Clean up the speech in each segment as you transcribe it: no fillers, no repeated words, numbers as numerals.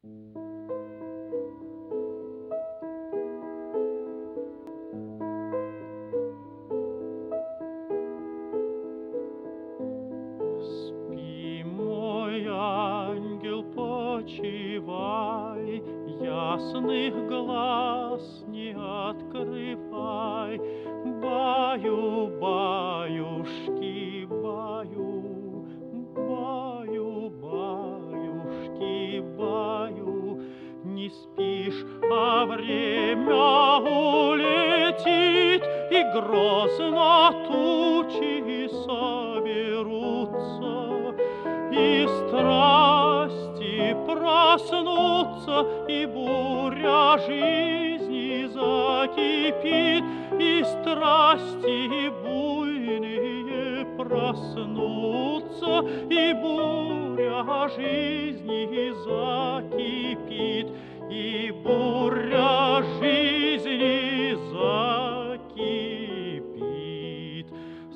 Спи, мой ангел, почивай, ясных глаз не открывай. Баю, баюшки, баю, баю, баюшки, баю. Не спишь, а время улетит, и грозно тучи соберутся, и страсти проснутся, и буря жизни закипит, и страсти буйные проснутся, и буря жизни закипит, и буря жизни закипит.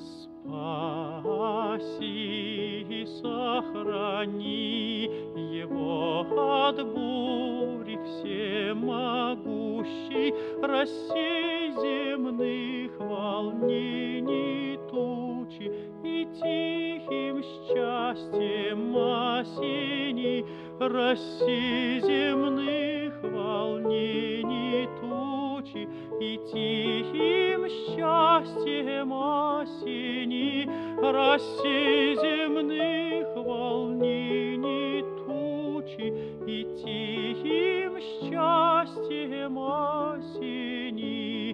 Спаси и сохрани его от бури всемогущий, рассей земных волнений тучи, и тихим счастьем осени, рассей земных волнений тучи, и тихим счастьем осени, рассей земных волнений тучи, и тихим счастьем осени.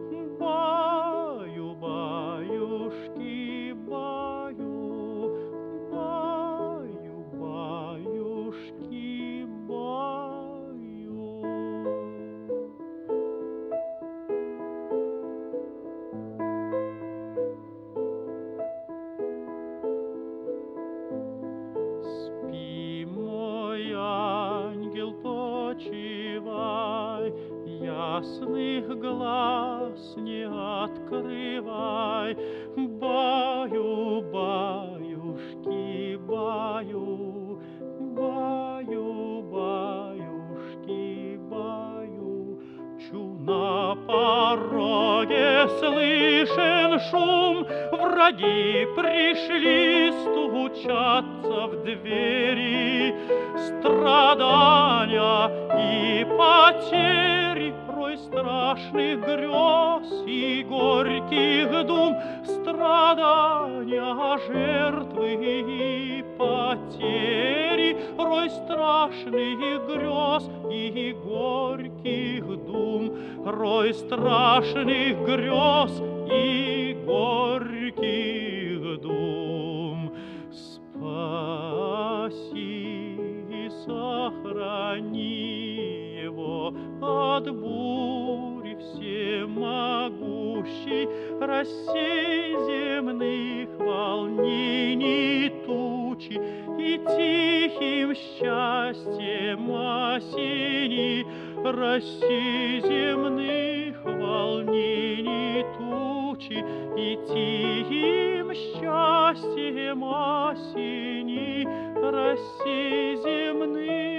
Баю, баюшки, баю, баю, баюшки, баю. Спи, мой ангел, почивай, ясных глаз не открывай. Баю, баюшки, баю, баю, баюшки, баю. Чу на пороге слышен шум, враги пришли стучаться в двери. Страдания и потери, рой страшных грез и горьких дум, страдания, жертвы и потери, рой страшных грез и горьких дум, рой страшных грез и горьких дум. Спаси и сохрани его от бури всемогущий, рассей земных волнений тучи, и тихим счастьем осени, рассей земных волнений тучи, и тихим счастьем осени, рассей земных